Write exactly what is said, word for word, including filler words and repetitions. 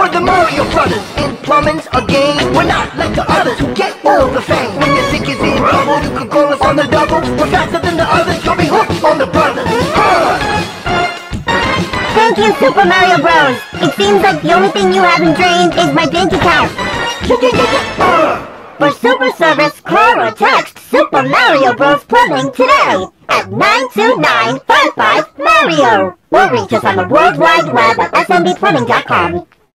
We're the Mario Brothers, and plumbing's a game. We're not like the others who get all the fame. When your sick is in trouble, you can call us on the double. We're faster than the others, you'll be hooked on the brothers. Uh. Thank you, Super Mario Bros. It seems like the only thing you haven't drained is my bank account. For super service, call or text Super Mario Bros. Plumbing today at nine two nine five five Mario. Or reach us on the World Wide Web at S M B plumbing dot com.